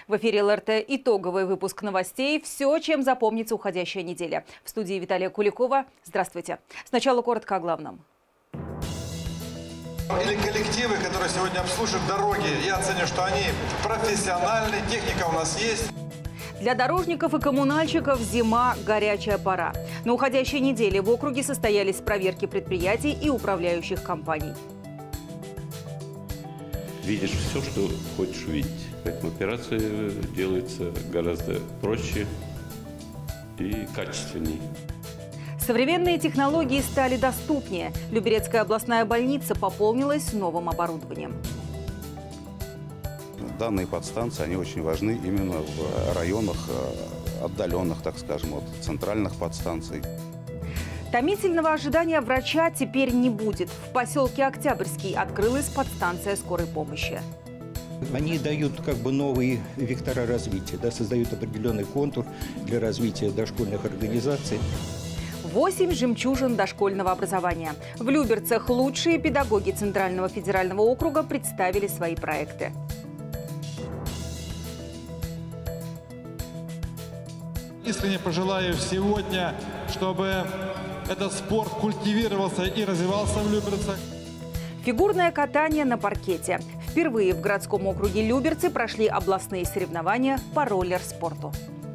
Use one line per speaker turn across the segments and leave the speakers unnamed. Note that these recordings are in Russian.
В эфире ЛРТ итоговый выпуск новостей. Все, чем запомнится уходящая неделя. В студии Виталия Куликова. Здравствуйте. Сначала коротко о главном.
Или коллективы, которые сегодня обслуживают дороги. Я оценю, что они профессиональны, техника у нас есть.
Для дорожников и коммунальщиков зима – горячая пора. На уходящей неделе в округе состоялись проверки предприятий и управляющих компаний.
Видишь все, что хочешь видеть. Поэтому операция делается гораздо проще и качественнее.
Современные технологии стали доступнее. Люберецкая областная больница пополнилась новым оборудованием.
Данные подстанции, они очень важны именно в районах отдаленных, так скажем, от центральных подстанций.
Томительного ожидания врача теперь не будет. В поселке Октябрьский открылась подстанция скорой помощи.
Они дают новые вектора развития, создают определенный контур для развития дошкольных организаций.
8 жемчужин дошкольного образования. В Люберцах лучшие педагоги Центрального федерального округа представили свои проекты.
Искренне пожелаю сегодня, чтобы этот спорт культивировался и развивался в Люберцах.
Фигурное катание на паркете. Впервые в городском округе Люберцы прошли областные соревнования по роллер-спорту.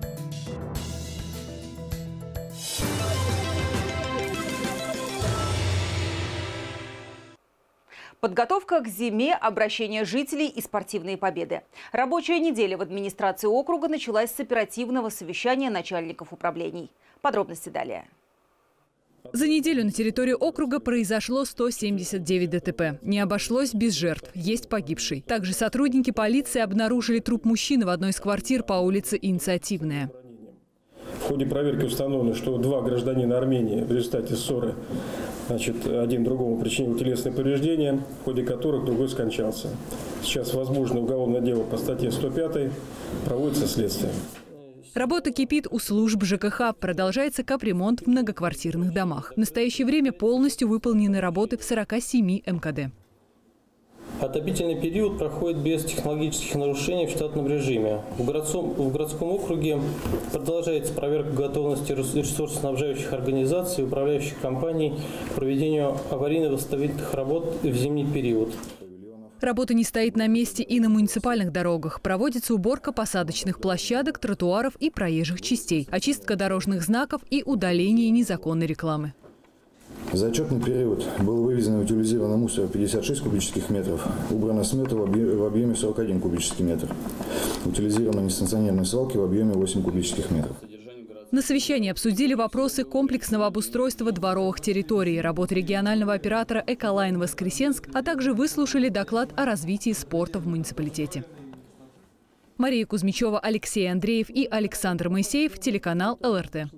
Подготовка к зиме, обращение жителей и спортивные победы. Рабочая неделя в администрации округа началась с оперативного совещания начальников управлений. Подробности далее.
За неделю на территории округа произошло 179 ДТП. Не обошлось без жертв. Есть погибший. Также сотрудники полиции обнаружили труп мужчины в одной из квартир по улице Инициативная.
В ходе проверки установлено, что 2 гражданина Армении в результате ссоры, один другому причинил телесные повреждения, в ходе которых другой скончался. Сейчас возможно уголовное дело по статье 105, проводится следствие.
Работа кипит у служб ЖКХ. Продолжается капремонт в многоквартирных домах. В настоящее время полностью выполнены работы в 47 МКД.
Отопительный период проходит без технологических нарушений в штатном режиме. В городском округе продолжается проверка готовности ресурсоснабжающих организаций и управляющих компаний к проведению аварийно-восстановительных работ в зимний период.
Работа не стоит на месте и на муниципальных дорогах. Проводится уборка посадочных площадок, тротуаров и проезжих частей, очистка дорожных знаков и удаление незаконной рекламы.
За отчетный период было вывезено и утилизировано мусора 56 кубических метров, убрано смета в объеме 41 кубический метр, утилизированы несанкционированные свалки в объеме 8 кубических метров.
На совещании обсудили вопросы комплексного обустройства дворовых территорий, работы регионального оператора «Эколайн Воскресенск», а также выслушали доклад о развитии спорта в муниципалитете. Мария Кузьмичева, Алексей Андреев и Александр Моисеев, телеканал ЛРТ.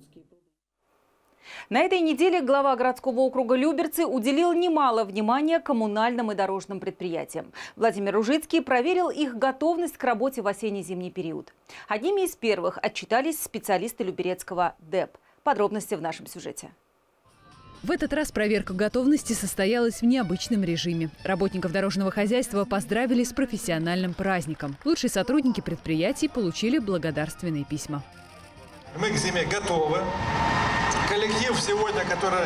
На этой неделе глава городского округа Люберцы уделил немало внимания коммунальным и дорожным предприятиям. Владимир Ружицкий проверил их готовность к работе в осенне-зимний период. Одними из первых отчитались специалисты Люберецкого ДЭП. Подробности в нашем сюжете.
В этот раз проверка готовности состоялась в необычном режиме. Работников дорожного хозяйства поздравили с профессиональным праздником. Лучшие сотрудники предприятий получили благодарственные письма.
Мы к зиме готовы. Коллектив сегодня,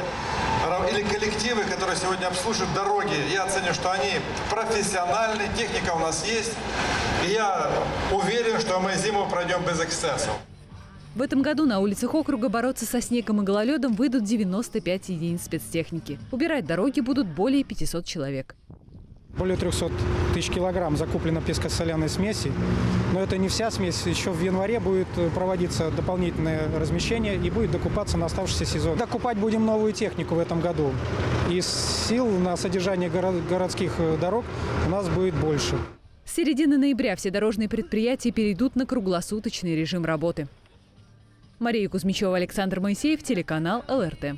коллективы, которые сегодня обслуживают дороги, я оценю, что они профессиональны, техника у нас есть. И я уверен, что мы зиму пройдем без эксцессов.
В этом году на улицах округа бороться со снегом и гололедом выйдут 95 единиц спецтехники. Убирать дороги будут более 500 человек.
Более 300 тысяч килограмм закуплено песко-соляной смеси. Но это не вся смесь. Еще в январе будет проводиться дополнительное размещение и будет докупаться на оставшийся сезон. Докупать будем новую технику в этом году. И сил на содержание городских дорог у нас будет больше.
С середины ноября все дорожные предприятия перейдут на круглосуточный режим работы. Мария Кузьмичева, Александр Моисеев, телеканал ЛРТ.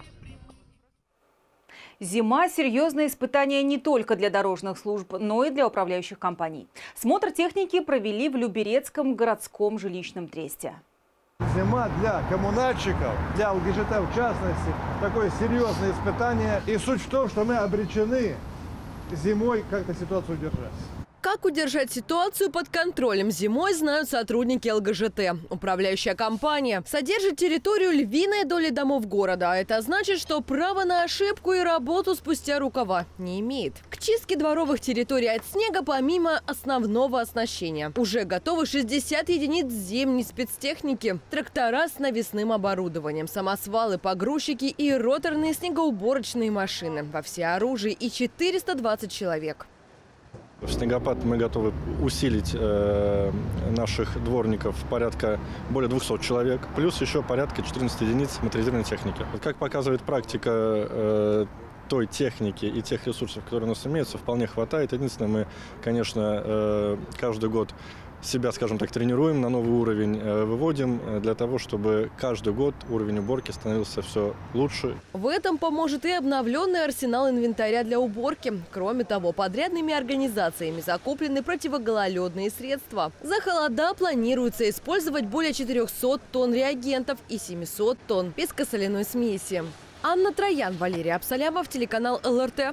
Зима – серьезное испытание не только для дорожных служб, но и для управляющих компаний. Смотр техники провели в Люберецком городском жилищном тресте.
Зима для коммунальщиков, для ЛГЖТ в частности, такое серьезное испытание. И суть в том, что мы обречены зимой как-то ситуацию удержать.
Как удержать ситуацию под контролем зимой, знают сотрудники ЛГЖТ. Управляющая компания содержит территорию львиной доли домов города. А это значит, что право на ошибку и работу спустя рукава не имеет. К чистке дворовых территорий от снега помимо основного оснащения уже готовы 60 единиц зимней спецтехники, трактора с навесным оборудованием, самосвалы, погрузчики и роторные снегоуборочные машины. Во всеоружии и 420 человек.
В снегопад мы готовы усилить наших дворников порядка более 200 человек, плюс еще порядка 14 единиц моторизированной техники. Вот как показывает практика, той техники и тех ресурсов, которые у нас имеются, вполне хватает. Единственное, мы, конечно, каждый год себя, скажем так, тренируем, на новый уровень выводим для того, чтобы каждый год уровень уборки становился все лучше.
В этом поможет и обновленный арсенал инвентаря для уборки. Кроме того, подрядными организациями закуплены противогололедные средства. За холода планируется использовать более 400 тонн реагентов и 700 тонн пескосоляной смеси. Анна Троян, Валерий Абсалямов, телеканал ЛРТ.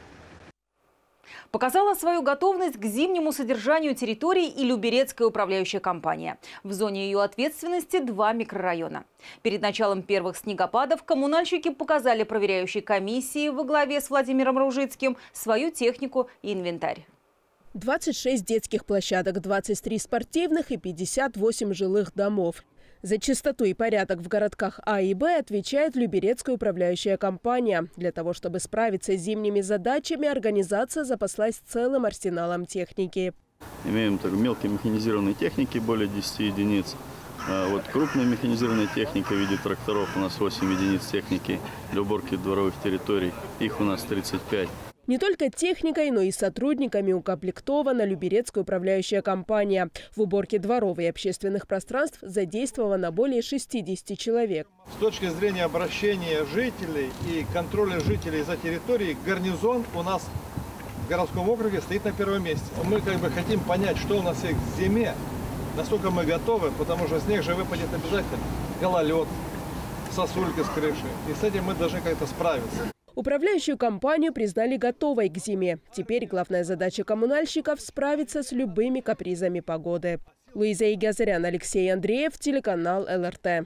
Показала свою готовность к зимнему содержанию территорий и Люберецкая управляющая компания. В зоне ее ответственности 2 микрорайона. Перед началом первых снегопадов коммунальщики показали проверяющей комиссии во главе с Владимиром Ружицким свою технику и инвентарь.
26 детских площадок, 23 спортивных и 58 жилых домов. За чистоту и порядок в городках А и Б отвечает Люберецкая управляющая компания. Для того, чтобы справиться с зимними задачами, организация запаслась целым арсеналом техники.
Имеем мелкой механизированной техники, более 10 единиц. Вот крупная механизированная техника в виде тракторов у нас 8 единиц техники для уборки дворовых территорий. Их у нас 35.
Не только техникой, но и сотрудниками укомплектована Люберецкая управляющая компания. В уборке дворов и общественных пространств задействовано более 60 человек.
С точки зрения обращения жителей и контроля жителей за территорией, гарнизон у нас в городском округе стоит на первом месте. Мы хотим понять, что у нас есть к зиме, насколько мы готовы, потому что снег же выпадет обязательно. Гололед, сосулька с крыши. И с этим мы должны как-то справиться.
Управляющую компанию признали готовой к зиме. Теперь главная задача коммунальщиков – справиться с любыми капризами погоды. Луиза Игазарян, Алексей Андреев, телеканал ЛРТ.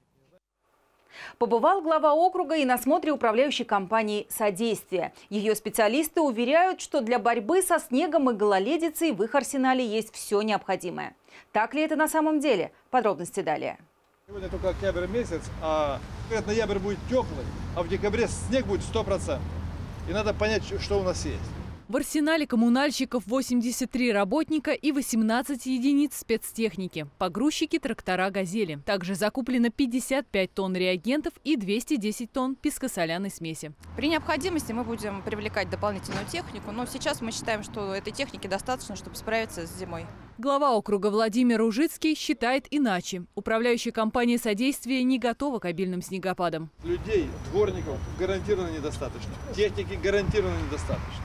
Побывал глава округа и на смотре управляющей компании «Содействие». Ее специалисты уверяют, что для борьбы со снегом и гололедицей в их арсенале есть все необходимое. Так ли это на самом деле? Подробности далее.
Сегодня только октябрь месяц, а ноябрь будет теплый, а в декабре снег будет 100%. И надо понять, что у нас есть.
В арсенале коммунальщиков 83 работника и 18 единиц спецтехники. Погрузчики, трактора, газели. Также закуплено 55 тонн реагентов и 210 тонн пескосоляной смеси.
При необходимости мы будем привлекать дополнительную технику, но сейчас мы считаем, что этой техники достаточно, чтобы справиться с зимой.
Глава округа Владимир Ружицкий считает иначе. Управляющая компания «Содействие» не готова к обильным снегопадам.
Людей, дворников гарантированно недостаточно. Техники гарантированно недостаточно.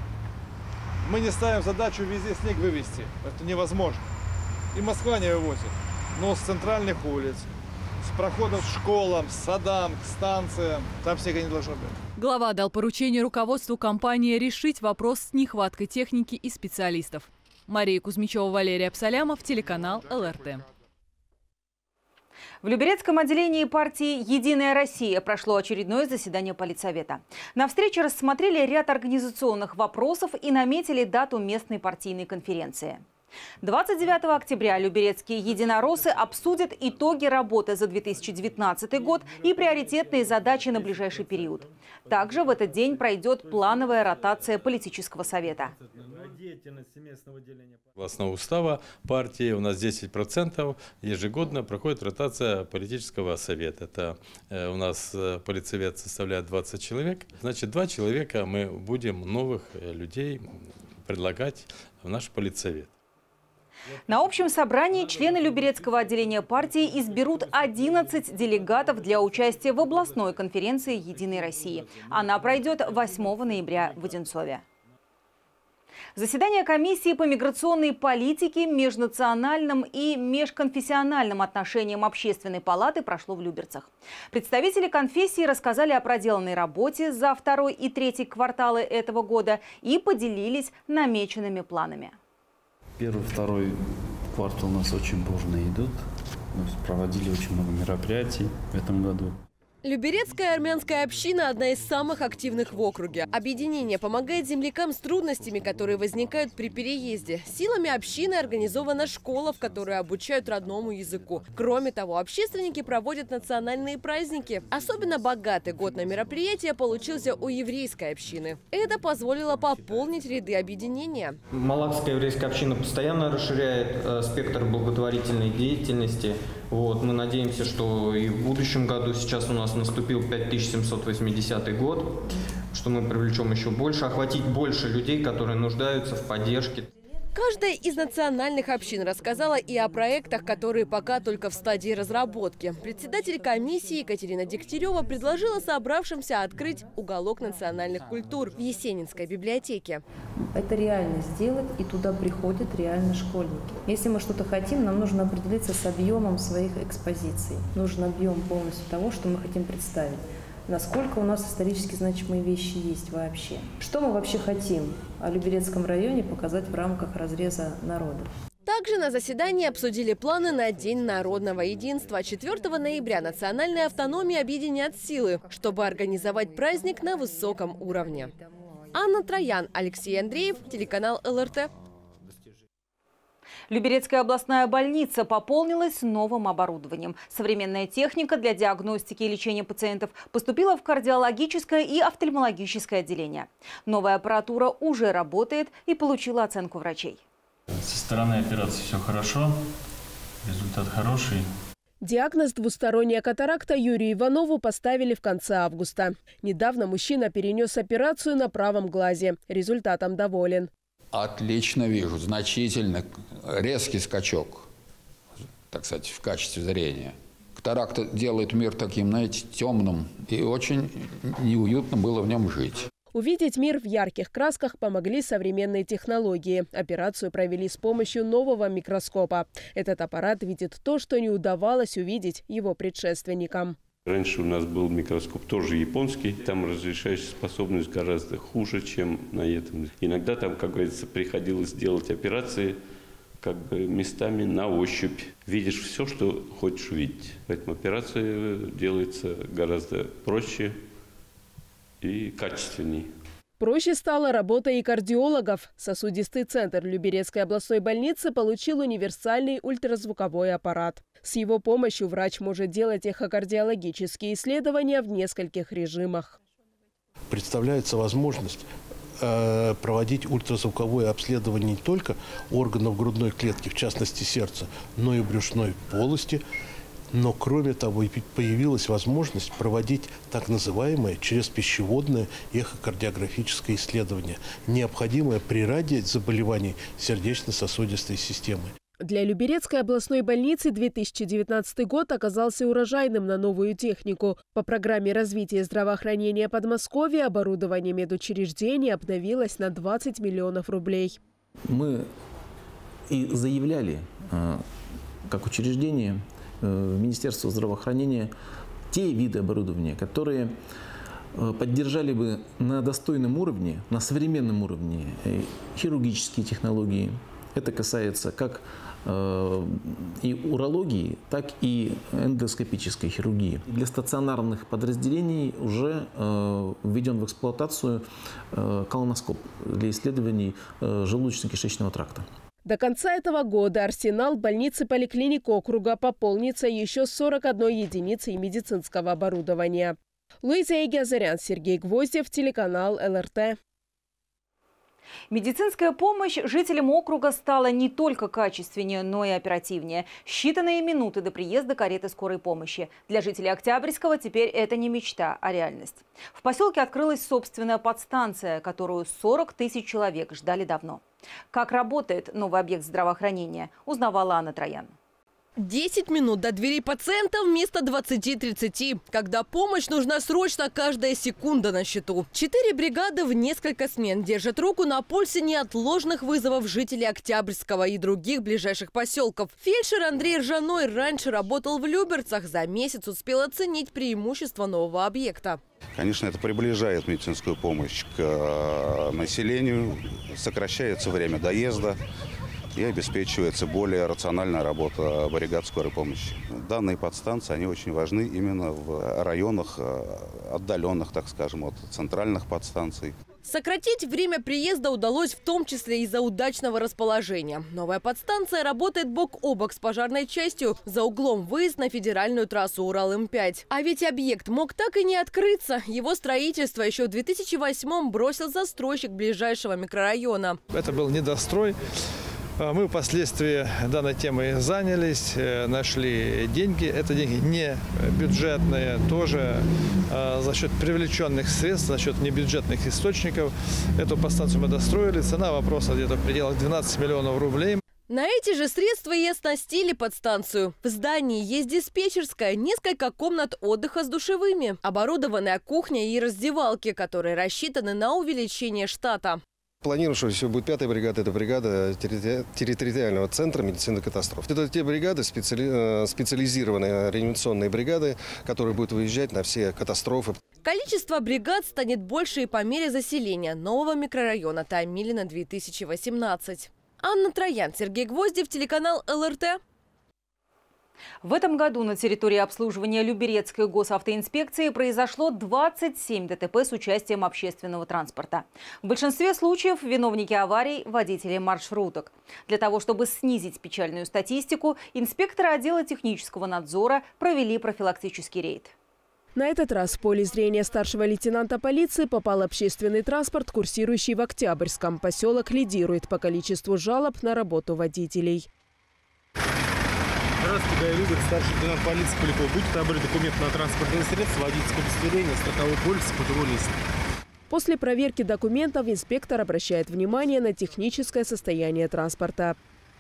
Мы не ставим задачу везде снег вывести. Это невозможно. И Москва не вывозит. Но с центральных улиц, с проходов к школам, к садам, к станциям, там снега не должно быть.
Глава дал поручение руководству компании решить вопрос с нехваткой техники и специалистов. Мария Кузьмичева, Валерий Абсалямов, телеканал ЛРТ.
В Люберецком отделении партии «Единая Россия» прошло очередное заседание политсовета. На встрече рассмотрели ряд организационных вопросов и наметили дату местной партийной конференции. 29 октября люберецкие единороссы обсудят итоги работы за 2019 год и приоритетные задачи на ближайший период. Также в этот день пройдет плановая ротация политического совета.
Согласно устава партии у нас 10% ежегодно проходит ротация политического совета. Это у нас политсовет составляет 20 человек. Значит, 2 человека мы будем новых людей предлагать в наш политсовет.
На общем собрании члены Люберецкого отделения партии изберут 11 делегатов для участия в областной конференции «Единой России». Она пройдет 8 ноября в Одинцове. Заседание комиссии по миграционной политике, межнациональным и межконфессиональным отношениям Общественной палаты прошло в Люберцах. Представители конфессии рассказали о проделанной работе за 2 и 3 кварталы этого года и поделились намеченными планами.
Первый, второй квартал у нас очень бурно идут. Мы проводили очень много мероприятий в этом году.
Люберецкая армянская община – одна из самых активных в округе. Объединение помогает землякам с трудностями, которые возникают при переезде. Силами общины организована школа, в которой обучают родному языку. Кроме того, общественники проводят национальные праздники. Особенно богатый год на мероприятия получился у еврейской общины. Это позволило пополнить ряды объединения.
Малакская еврейская община постоянно расширяет спектр благотворительной деятельности. Мы надеемся, что и в будущем году, сейчас у нас наступил 5780 год, что мы привлечем еще больше, охватить больше людей, которые нуждаются в поддержке.
Каждая из национальных общин рассказала и о проектах, которые пока только в стадии разработки. Председатель комиссии Екатерина Дегтярева предложила собравшимся открыть уголок национальных культур в Есенинской библиотеке.
Это реально сделать, и туда приходят реально школьники. Если мы что-то хотим, нам нужно определиться с объемом своих экспозиций. Нужен объем полностью того, что мы хотим представить. Насколько у нас исторически значимые вещи есть вообще. Что мы вообще хотим о Люберецком районе показать в рамках разреза народов.
Также на заседании обсудили планы на День народного единства. 4 ноября национальные автономии объединят силы, чтобы организовать праздник на высоком уровне. Анна Троян, Алексей Андреев, телеканал ЛРТ.
Люберецкая областная больница пополнилась новым оборудованием. Современная техника для диагностики и лечения пациентов поступила в кардиологическое и офтальмологическое отделение. Новая аппаратура уже работает и получила оценку врачей.
Со стороны операции все хорошо, результат хороший.
Диагноз двусторонняя катаракта Юрию Иванову поставили в конце августа. Недавно мужчина перенес операцию на правом глазе. Результатом доволен.
Отлично вижу, значительно резкий скачок, так сказать, в качестве зрения. Катаракта делает мир таким, знаете, темным, и очень неуютно было в нем жить.
Увидеть мир в ярких красках помогли современные технологии. Операцию провели с помощью нового микроскопа. Этот аппарат видит то, что не удавалось увидеть его предшественникам.
Раньше у нас был микроскоп тоже японский. Там разрешающая способность гораздо хуже, чем на этом. Иногда там, как говорится, приходилось делать операции как бы местами на ощупь. Видишь все, что хочешь видеть. Поэтому операция делается гораздо проще и качественней.
Проще стала работа и кардиологов. Сосудистый центр Люберецкой областной больницы получил универсальный ультразвуковой аппарат. С его помощью врач может делать эхокардиологические исследования в нескольких режимах.
Представляется возможность проводить ультразвуковое обследование не только органов грудной клетки, в частности сердца, но и брюшной полости. Но, кроме того, появилась возможность проводить так называемое через-пищеводное эхокардиографическое исследование, необходимое при ряде заболеваний сердечно-сосудистой системы.
Для Люберецкой областной больницы 2019 год оказался урожайным на новую технику. По программе развития здравоохранения Подмосковья оборудование медучреждений обновилось на 20 миллионов рублей.
Мы и заявляли, как учреждение, в Министерство здравоохранения те виды оборудования, которые поддержали бы на достойном уровне, на современном уровне хирургические технологии. Это касается как и урологии, так и эндоскопической хирургии. Для стационарных подразделений уже введен в эксплуатацию колоноскоп для исследований желудочно-кишечного тракта.
До конца этого года арсенал больницы поликлиник округа пополнится еще 41 единицей медицинского оборудования. Луиза Эгиазарян, Сергей Гвоздев, телеканал ЛРТ.
Медицинская помощь жителям округа стала не только качественнее, но и оперативнее. Считанные минуты до приезда кареты скорой помощи. Для жителей Октябрьского теперь это не мечта, а реальность. В поселке открылась собственная подстанция, которую 40 тысяч человек ждали давно. Как работает новый объект здравоохранения, узнавала Анна Троян.
10 минут до двери пациента вместо 20-30. Когда помощь нужна срочно, каждая секунда на счету. 4 бригады в несколько смен держат руку на пульсе неотложных вызовов жителей Октябрьского и других ближайших поселков. Фельдшер Андрей Ржаной раньше работал в Люберцах. За месяц успел оценить преимущества нового объекта.
Конечно, это приближает медицинскую помощь к населению, сокращается время доезда. и обеспечивается более рациональная работа бригад скорой помощи. Данные подстанции, они очень важны именно в районах отдаленных, так скажем, от центральных подстанций.
Сократить время приезда удалось в том числе из-за удачного расположения. Новая подстанция работает бок о бок с пожарной частью за углом выезд на федеральную трассу Урал-М5. А ведь объект мог так и не открыться. Его строительство еще в 2008-м бросил застройщик ближайшего микрорайона.
Это был недострой. Мы впоследствии данной темой занялись, нашли деньги. Это деньги не бюджетные, тоже за счет привлеченных средств, за счет небюджетных источников. Эту подстанцию мы достроили. Цена вопроса где-то в пределах 12 миллионов рублей.
На эти же средства и оснастили подстанцию. В здании есть диспетчерская, несколько комнат отдыха с душевыми, оборудованная кухня и раздевалки, которые рассчитаны на увеличение штата.
Планируем, что все будет 5-я бригада, это бригада территориального центра медицинных катастроф. Это те бригады, специализированные реанимационные бригады, которые будут выезжать на все катастрофы.
Количество бригад станет больше и по мере заселения нового микрорайона Томилино 2018. Анна Троян, Сергей Гвоздев, телеканал ЛРТ.
В этом году на территории обслуживания Люберецкой госавтоинспекции произошло 27 ДТП с участием общественного транспорта. В большинстве случаев виновники аварий – водители маршруток. Для того, чтобы снизить печальную статистику, инспекторы отдела технического надзора провели профилактический рейд.
На этот раз в поле зрения старшего лейтенанта полиции попал общественный транспорт, курсирующий в Октябрьском. Поселок лидирует по количеству жалоб на работу водителей.
Здравствуйте, Гай Любер, старший лейтенант полиции Поляков. Будьте добры, документы на транспортное средство, водительское удостоверение, страховой полис, путевой лист.
После проверки документов инспектор обращает внимание на техническое состояние транспорта.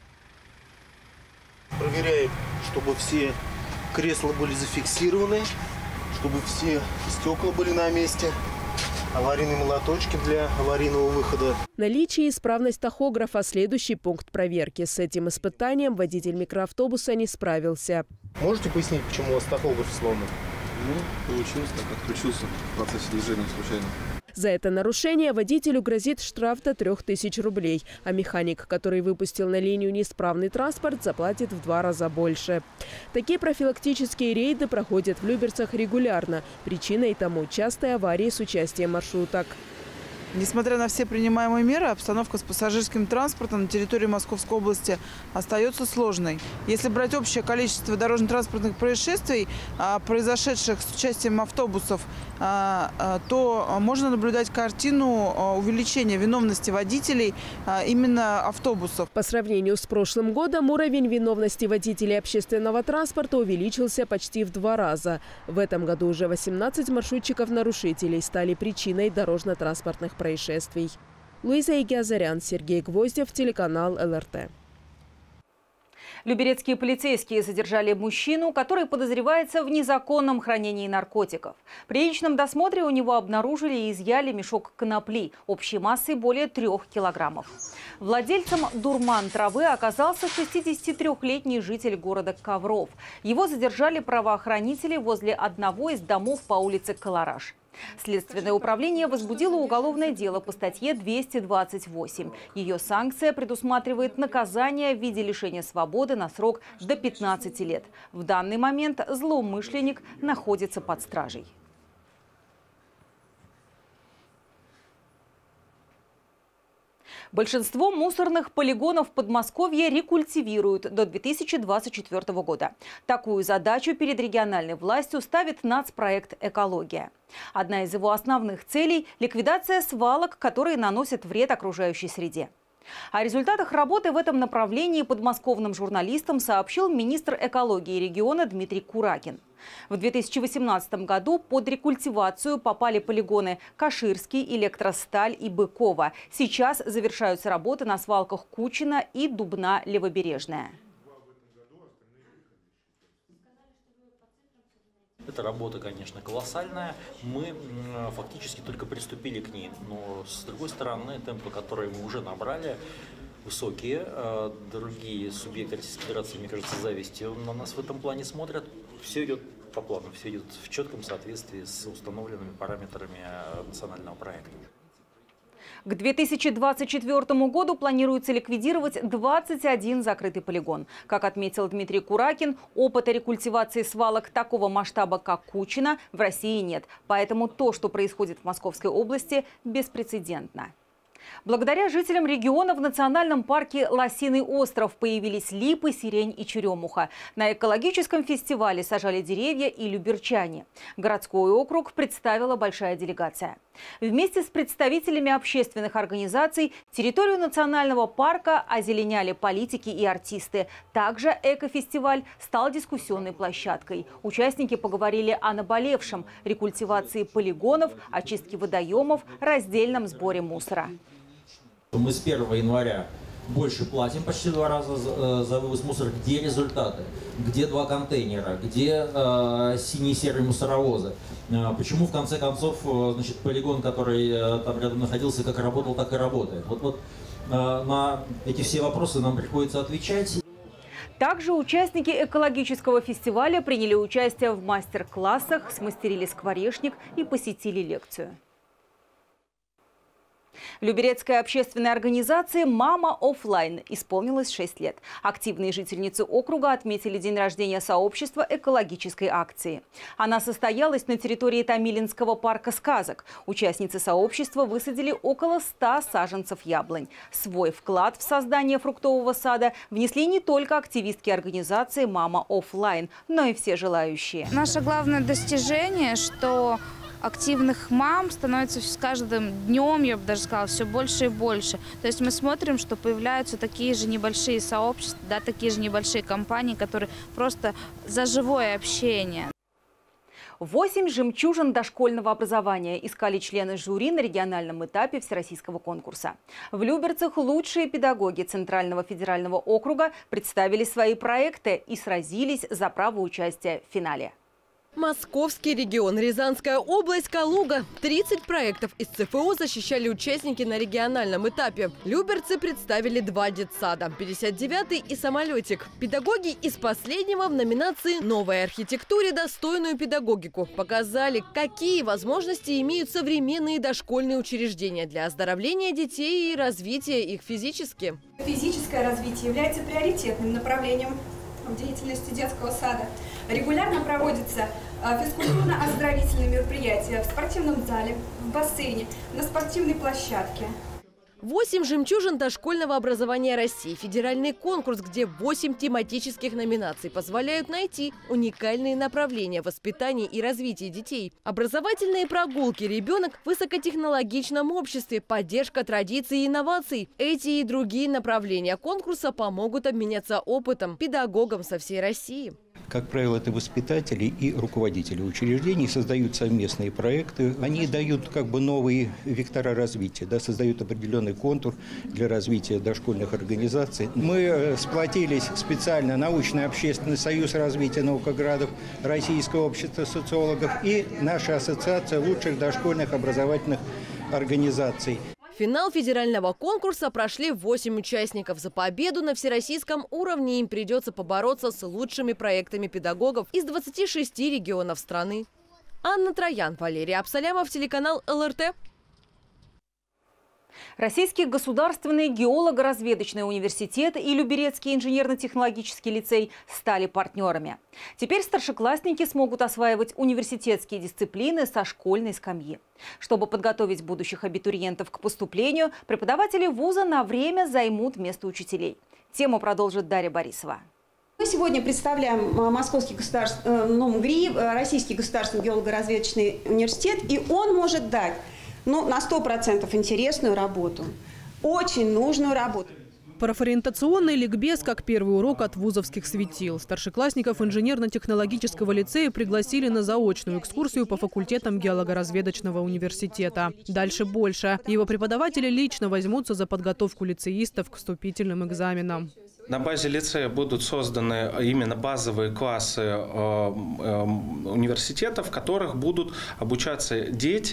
Проверяем, чтобы все кресла были зафиксированы, чтобы все стекла были на месте. Аварийные молоточки для аварийного выхода.
Наличие и исправность тахографа – следующий пункт проверки. С этим испытанием водитель микроавтобуса не справился.
Можете пояснить, почему у вас тахограф сломан?
Получилось так, отключился в процессе движения случайно.
За это нарушение водителю грозит штраф до 3000 рублей, а механик, который выпустил на линию неисправный транспорт, заплатит в 2 раза больше. Такие профилактические рейды проходят в Люберцах регулярно. Причиной тому частые аварии с участием маршруток.
Несмотря на все принимаемые меры, обстановка с пассажирским транспортом на территории Московской области остается сложной. Если брать общее количество дорожно-транспортных происшествий, произошедших с участием автобусов, то можно наблюдать картину увеличения виновности водителей именно автобусов.
По сравнению с прошлым годом уровень виновности водителей общественного транспорта увеличился почти в 2 раза. В этом году уже 18 маршрутчиков-нарушителей стали причиной дорожно-транспортных происшествий. Луиза Игиазарян, Сергей Гвоздев, телеканал ЛРТ.
Люберецкие полицейские задержали мужчину, который подозревается в незаконном хранении наркотиков. При личном досмотре у него обнаружили и изъяли мешок конопли общей массой более 3 килограммов. Владельцем дурман-травы оказался 63-летний житель города Ковров. Его задержали правоохранители возле одного из домов по улице Колораж. Следственное управление возбудило уголовное дело по статье 228. Ее санкция предусматривает наказание в виде лишения свободы на срок до 15 лет. В данный момент злоумышленник находится под стражей. Большинство мусорных полигонов Подмосковья рекультивируют до 2024 года. Такую задачу перед региональной властью ставит нацпроект «Экология». Одна из его основных целей – ликвидация свалок, которые наносят вред окружающей среде. О результатах работы в этом направлении подмосковным журналистам сообщил министр экологии региона Дмитрий Куракин. В 2018 году под рекультивацию попали полигоны Каширский, Электросталь и Быково. Сейчас завершаются работы на свалках Кучина и Дубна-Левобережная.
Эта работа, конечно, колоссальная. Мы фактически только приступили к ней. Но, с другой стороны, темпы, которые мы уже набрали, высокие. Другие субъекты Российской Федерации, мне кажется, с завистью на нас в этом плане смотрят. Все идет по плану, все идет в четком соответствии с установленными параметрами национального проекта.
К 2024 году планируется ликвидировать 21 закрытый полигон. Как отметил Дмитрий Куракин, опыта рекультивации свалок такого масштаба, как Кучино, в России нет. Поэтому то, что происходит в Московской области, беспрецедентно. Благодаря жителям региона в национальном парке Лосиный остров появились липы, сирень и черемуха. На экологическом фестивале сажали деревья и люберчане. Городской округ представила большая делегация. Вместе с представителями общественных организаций территорию национального парка озеленяли политики и артисты. Также экофестиваль стал дискуссионной площадкой. Участники поговорили о наболевшем – рекультивации полигонов, очистке водоемов, раздельном сборе мусора.
Мы с 1 января больше платим, почти 2 раза за вывоз мусора. Где результаты? Где 2 контейнера? Где синие и серые мусоровозы? Почему, в конце концов, значит, полигон, который там рядом находился, как работал, так и работает? Вот на эти все вопросы нам приходится отвечать.
Также участники экологического фестиваля приняли участие в мастер-классах, смастерили скворечник и посетили лекцию. Люберецкой общественной организации «Мама офлайн» исполнилось 6 лет. Активные жительницы округа отметили день рождения сообщества экологической акции. Она состоялась на территории Томилинского парка сказок. Участницы сообщества высадили около 100 саженцев яблонь. Свой вклад в создание фруктового сада внесли не только активистки организации «Мама офлайн», но и все желающие.
Наше главное достижение, что активных мам становится с каждым днем, я бы даже сказала, все больше и больше. То есть мы смотрим, что появляются такие же небольшие сообщества, да, такие же небольшие компании, которые просто за живое общение.
8 жемчужин дошкольного образования искали члены жюри на региональном этапе всероссийского конкурса. В Люберцах лучшие педагоги Центрального федерального округа представили свои проекты и сразились за право участия в финале.
Московский регион, Рязанская область, Калуга. 30 проектов из ЦФО защищали участники на региональном этапе. Люберцы представили 2 детсада, 59-й и самолетик. Педагоги из последнего в номинации «Новой архитектуре достойную педагогику» показали, какие возможности имеют современные дошкольные учреждения для оздоровления детей и развития их физически.
Физическое развитие является приоритетным направлением в деятельности детского сада. Регулярно проводятся физкультурно-оздоровительные мероприятия в спортивном зале, в бассейне, на спортивной площадке.
8 жемчужин дошкольного образования России. Федеральный конкурс, где 8 тематических номинаций позволяют найти уникальные направления воспитания и развития детей. Образовательные прогулки, ребенок в высокотехнологичном обществе, поддержка традиций и инноваций. Эти и другие направления конкурса помогут обменяться опытом педагогам со всей России.
Как правило, это воспитатели и руководители учреждений создают совместные проекты. Они дают как бы новые вектора развития, да, создают определенный контур для развития дошкольных организаций. Мы сплотились специально научный общественный союз развития наукоградов, Российское общество социологов и наша ассоциация лучших дошкольных образовательных организаций.
В финал федерального конкурса прошли 8 участников. За победу на всероссийском уровне им придется побороться с лучшими проектами педагогов из 26 регионов страны. Анна Троян, Валерий Абсалямов, телеканал ЛРТ.
Российский государственный геолого-разведочный университет и Люберецкий инженерно-технологический лицей стали партнерами. Теперь старшеклассники смогут осваивать университетские дисциплины со школьной скамьи. Чтобы подготовить будущих абитуриентов к поступлению, преподаватели вуза на время займут место учителей. Тему продолжит Дарья Борисова.
Мы сегодня представляем Московский ГРИ, Российский государственный геолого-разведочный университет, и он может дать на 100% интересную работу, очень нужную работу.
Профориентационный ликбез как первый урок от вузовских светил. Старшеклассников инженерно-технологического лицея пригласили на заочную экскурсию по факультетам геолого-разведочного университета. Дальше больше. Его преподаватели лично возьмутся за подготовку лицеистов к вступительным экзаменам.
На базе лицея будут созданы именно базовые классы университета, в которых будут обучаться дети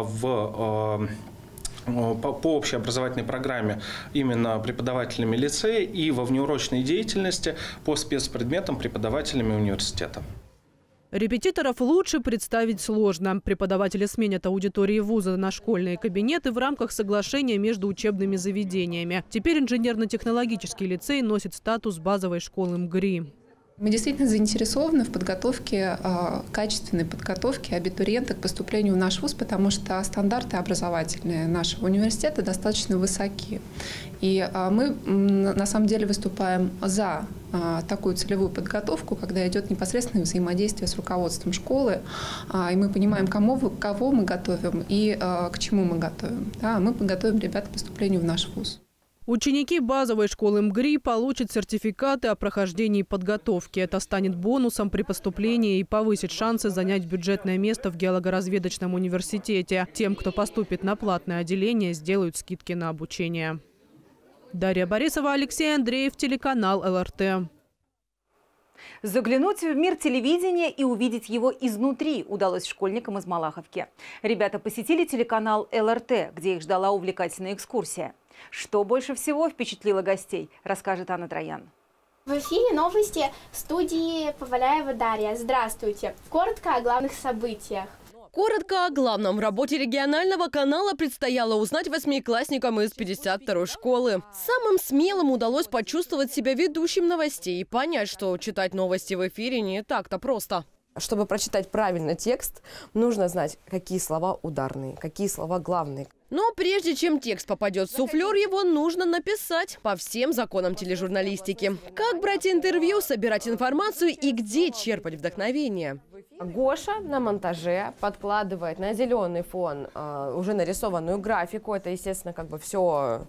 по общеобразовательной программе именно преподавателями лицея и во внеурочной деятельности по спецпредметам преподавателями университета.
Репетиторов лучше представить сложно. Преподаватели сменят аудитории вуза на школьные кабинеты в рамках соглашения между учебными заведениями. Теперь инженерно-технологический лицей носит статус базовой школы МГРИ.
Мы действительно заинтересованы в подготовке, качественной подготовке абитуриента к поступлению в наш вуз, потому что стандарты образовательные нашего университета достаточно высоки. И мы на самом деле выступаем за такую целевую подготовку, когда идет непосредственное взаимодействие с руководством школы, и мы понимаем, кого мы готовим и к чему мы готовим. Да, мы подготовим ребят к поступлению в наш вуз.
Ученики базовой школы МГРИ получат сертификаты о прохождении подготовки. Это станет бонусом при поступлении и повысит шансы занять бюджетное место в геологоразведочном университете. Тем, кто поступит на платное отделение, сделают скидки на обучение. Дарья Борисова, Алексей Андреев, телеканал ЛРТ.
Заглянуть в мир телевидения и увидеть его изнутри удалось школьникам из Малаховки. Ребята посетили телеканал ЛРТ, где их ждала увлекательная экскурсия. Что больше всего впечатлило гостей, расскажет Анна Троян.
В эфире новости студии Поваляева Дарья. Здравствуйте. Коротко о главных событиях.
Коротко о главном. В работе регионального канала предстояло узнать восьмиклассникам из 52-й школы. Самым смелым удалось почувствовать себя ведущим новостей и понять, что читать новости в эфире не так-то просто.
Чтобы прочитать правильно текст, нужно знать, какие слова ударные, какие слова главные.
Но прежде чем текст попадет в суфлер, его нужно написать по всем законам тележурналистики. Как брать интервью, собирать информацию и где черпать вдохновение.
Гоша на монтаже подкладывает на зеленый фон уже нарисованную графику. Это, естественно, как бы все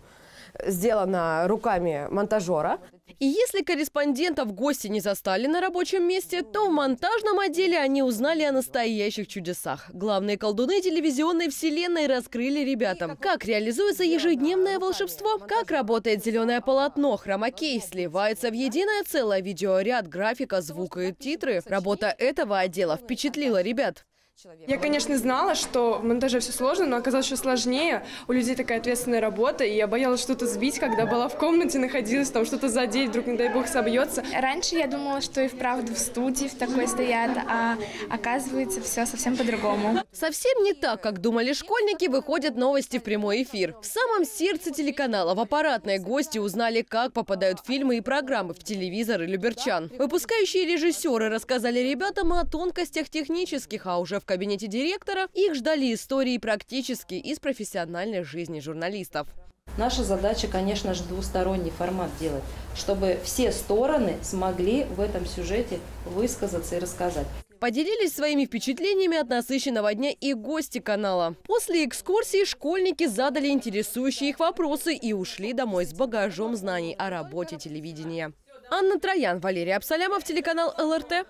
сделано руками монтажера.
И если корреспондентов гости не застали на рабочем месте, то в монтажном отделе они узнали о настоящих чудесах. Главные колдуны телевизионной вселенной раскрыли ребятам, как реализуется ежедневное волшебство, как работает зеленое полотно, хромакей, сливается в единое целое видеоряд, графика, звук и титры. Работа этого отдела впечатлила ребят.
Я, конечно, знала, что в монтаже все сложно, но оказалось еще сложнее. У людей такая ответственная работа, и я боялась что-то сбить, когда была в комнате, находилась, там что-то задеть, вдруг, не дай бог, собьется.
Раньше я думала, что и вправду в студии в такой стоят, а оказывается все совсем по-другому.
Совсем не так, как думали школьники, выходят новости в прямой эфир. В самом сердце телеканала в аппаратной гости узнали, как попадают фильмы и программы в телевизор и люберчан. Выпускающие режиссеры рассказали ребятам о тонкостях технических, а уже в кабинете директора их ждали истории практически из профессиональной жизни журналистов.
Наша задача, конечно же, двусторонний формат делать, чтобы все стороны смогли в этом сюжете высказаться и рассказать.
Поделились своими впечатлениями от насыщенного дня и гости канала. После экскурсии школьники задали интересующие их вопросы и ушли домой с багажом знаний о работе телевидения. Анна Троян, Валерий Абсалямов, телеканал ЛРТ.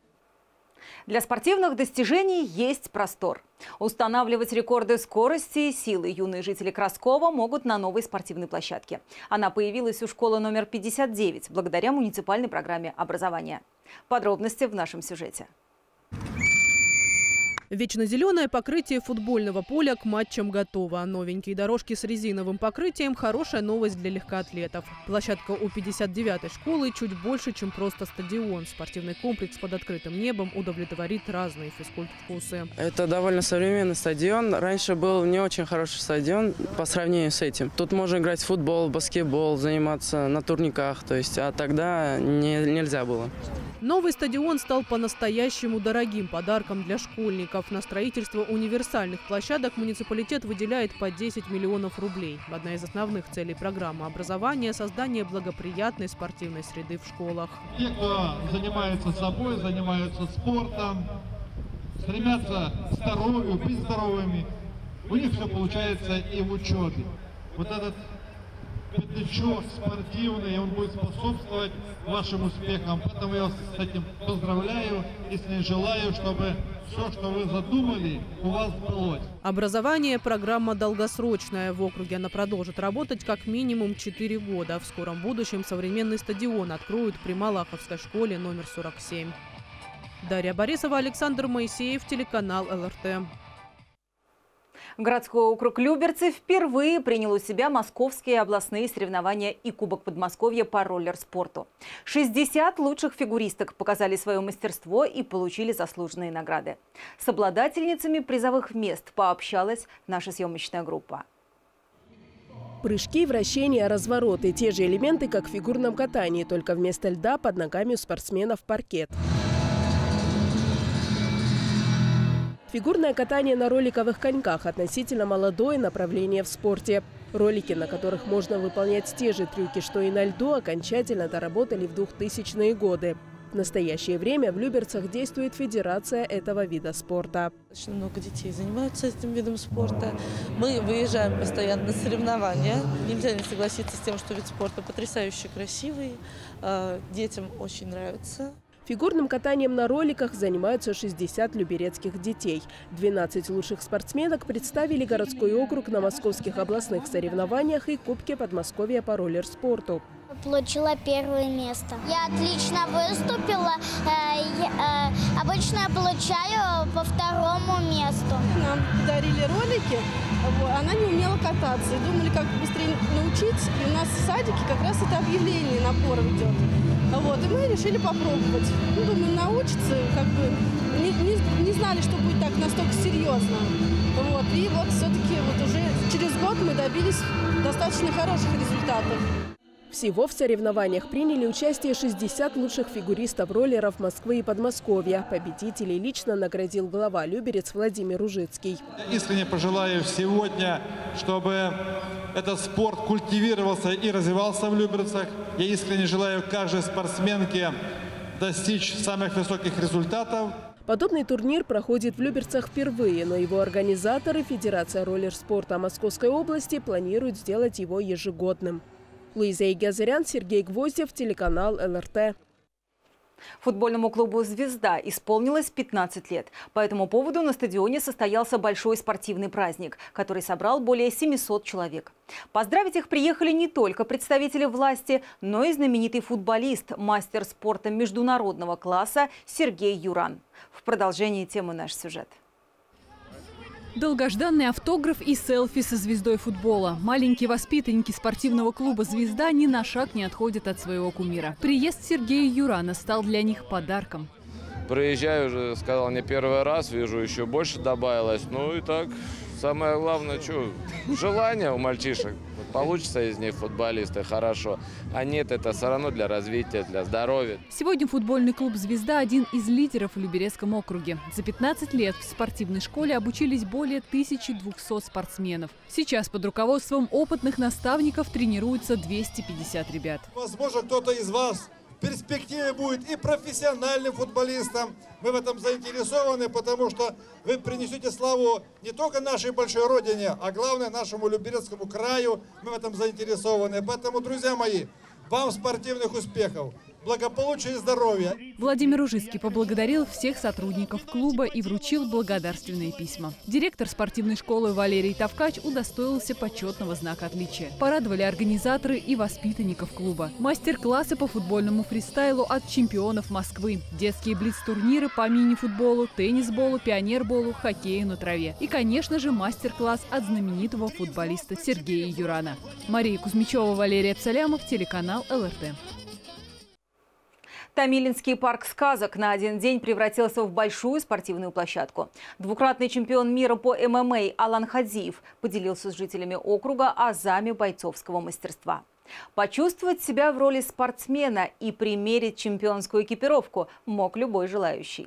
Для спортивных достижений есть простор. Устанавливать рекорды скорости и силы юные жители Краскова могут на новой спортивной площадке. Она появилась у школы номер 59 благодаря муниципальной программе образования. Подробности в нашем сюжете.
Вечно-зеленое покрытие футбольного поля к матчам готово. Новенькие дорожки с резиновым покрытием – хорошая новость для легкоатлетов. Площадка у 59-й школы чуть больше, чем просто стадион. Спортивный комплекс под открытым небом удовлетворит разные физкульт-вкусы.
Это довольно современный стадион. Раньше был не очень хороший стадион по сравнению с этим. Тут можно играть в футбол, баскетбол, заниматься на турниках. А тогда нельзя было.
Новый стадион стал по-настоящему дорогим подарком для школьников. На строительство универсальных площадок муниципалитет выделяет по 10 миллионов рублей. Одна из основных целей программы образования – создание благоприятной спортивной среды в школах.
Те, кто занимается собой, занимаются спортом, стремятся к здоровью, быть здоровыми, у них все получается и в учебе. Вот этот пятачок спортивный, он будет способствовать вашим успехам. Поэтому я вас с этим поздравляю и с ней желаю, чтобы все, что вы задумали, у вас сбылось.
Образование – программа долгосрочная. В округе она продолжит работать как минимум 4 года. В скором будущем современный стадион откроют при Малаховской школе номер 47. Дарья Борисова, Александр Моисеев, телеканал ЛРТ.
Городской округ Люберцы впервые принял у себя московские областные соревнования и Кубок Подмосковья по роллер-спорту. 60 лучших фигуристок показали свое мастерство и получили заслуженные награды. С обладательницами призовых мест пообщалась наша съемочная группа.
Прыжки, вращения, развороты – те же элементы, как в фигурном катании, только вместо льда под ногами у спортсменов паркет. Фигурное катание на роликовых коньках – относительно молодое направление в спорте. Ролики, на которых можно выполнять те же трюки, что и на льду, окончательно доработали в 2000-е годы. В настоящее время в Люберцах действует федерация этого вида спорта.
Очень много детей занимаются этим видом спорта. Мы выезжаем постоянно на соревнования. Нельзя не согласиться с тем, что вид спорта потрясающе красивый. Детям очень нравится.
Фигурным катанием на роликах занимаются 60 люберецких детей. 12 лучших спортсменок представили городской округ на московских областных соревнованиях и Кубке Подмосковья по роллер-спорту.
Получила первое место. Я отлично выступила. Обычно я получаю по второму месту.
Нам подарили ролики, она не умела кататься. И думали, как быстрее научить. И у нас в садике как раз это объявление, набор идет. И мы решили попробовать. Думаю, научиться, не знали, что будет так настолько серьезно. И все-таки уже через год мы добились достаточно хороших результатов.
Всего в соревнованиях приняли участие 60 лучших фигуристов-роллеров Москвы и Подмосковья. Победителей лично наградил глава Люберец Владимир Ужицкий.
Я искренне пожелаю сегодня, чтобы этот спорт культивировался и развивался в Люберцах. Я искренне желаю каждой спортсменке достичь самых высоких результатов.
Подобный турнир проходит в Люберцах впервые, но его организаторы, Федерация роллер-спорта Московской области, планируют сделать его ежегодным. Луиза Игазарян, Сергей Гвоздев, телеканал ЛРТ.
Футбольному клубу «Звезда» исполнилось 15 лет. По этому поводу на стадионе состоялся большой спортивный праздник, который собрал более 700 человек. Поздравить их приехали не только представители власти, но и знаменитый футболист, мастер спорта международного класса Сергей Юран. В продолжении темы наш сюжет.
Долгожданный автограф и селфи со звездой футбола. Маленькие воспитанники спортивного клуба «Звезда» ни на шаг не отходят от своего кумира. Приезд Сергея Юрана стал для них подарком.
Приезжаю уже, сказал, не первый раз, вижу, еще больше добавилось. Ну и так, самое главное, желание у мальчишек. Получится из них футболисты, хорошо. А нет, это все равно для развития, для здоровья.
Сегодня футбольный клуб «Звезда» – один из лидеров в Люберецком округе. За 15 лет в спортивной школе обучились более 1200 спортсменов. Сейчас под руководством опытных наставников тренируются 250 ребят.
Возможно, кто-то из вас в перспективе будет и профессиональным футболистом. Мы в этом заинтересованы, потому что вы принесете славу не только нашей большой родине, а главное нашему Люберецкому краю. Мы в этом заинтересованы. Поэтому, друзья мои, вам спортивных успехов, благополучия и здоровья.
Владимир Ужицкий поблагодарил всех сотрудников клуба и вручил благодарственные письма. Директор спортивной школы Валерий Тавкач удостоился почетного знака отличия. Порадовали организаторы и воспитанников клуба. Мастер-классы по футбольному фристайлу от чемпионов Москвы. Детские блиц-турниры по мини-футболу, теннисболу, пионерболу, хоккею на траве. И, конечно же, мастер-класс от знаменитого футболиста Сергея Юрана. Мария Кузьмичева, Валерий Абсалямов, телеканал ЛРТ.
Томилинский парк сказок на один день превратился в большую спортивную площадку. Двукратный чемпион мира по ММА Алан Хадзиев поделился с жителями округа азами бойцовского мастерства. Почувствовать себя в роли спортсмена и примерить чемпионскую экипировку мог любой желающий.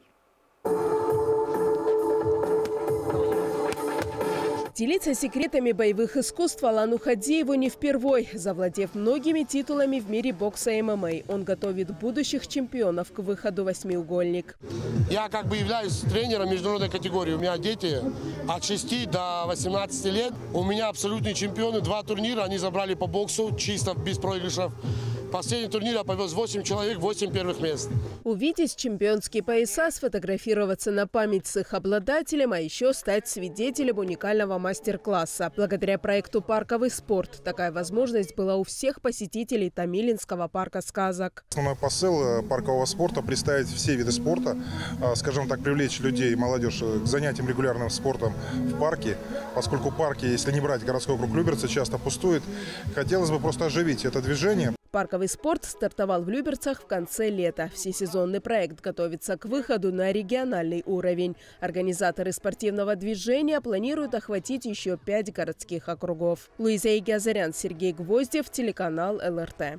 Делиться секретами боевых искусств Алану Хадзиеву не впервой. Завладев многими титулами в мире бокса и ММА, он готовит будущих чемпионов к выходу в восьмиугольник.
Я являюсь тренером международной категории. У меня дети от 6 до 18 лет. У меня абсолютные чемпионы. 2 турнира они забрали по боксу, чисто без проигрышев. Последний турнир я повез 8 человек, 8 первых мест.
Увидеть чемпионские пояса, сфотографироваться на память с их обладателем, а еще стать свидетелем уникального мастер-класса. Благодаря проекту «Парковый спорт» такая возможность была у всех посетителей Томилинского парка сказок.
Основной посыл паркового спорта – представить все виды спорта, скажем так, привлечь людей, молодежь к занятиям регулярным спортом в парке. Поскольку парки, если не брать городской округ Люберцы, часто пустуют, хотелось бы просто оживить это движение.
Парковый спорт стартовал в Люберцах в конце лета. Всесезонный проект готовится к выходу на региональный уровень. Организаторы спортивного движения планируют охватить еще 5 городских округов. Луиза Игиазарян, Сергей Гвоздев, телеканал ЛРТ.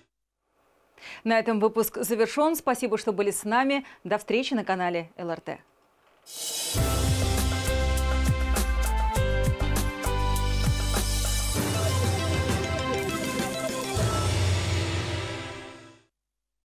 На этом выпуск завершен. Спасибо, что были с нами. До встречи на канале ЛРТ.